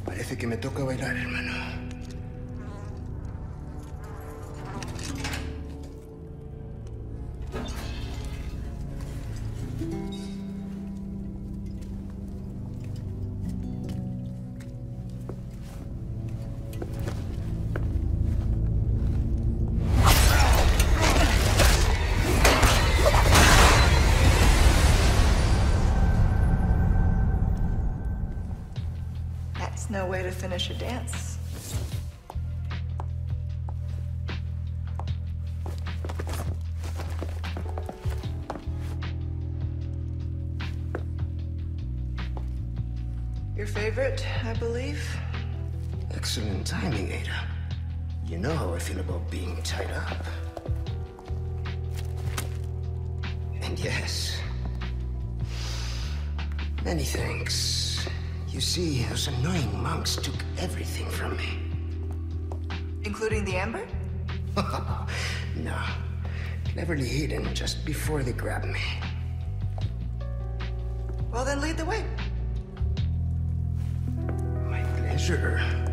Parece que me toca bailar, hermano. No way to finish a dance. Your favorite, I believe? Excellent timing, Ada. You know how I feel about being tied up. And yes, many thanks. You see, those annoying monks took everything from me. Including the amber? No. Cleverly hidden just before they grabbed me. Well, then lead the way. My pleasure.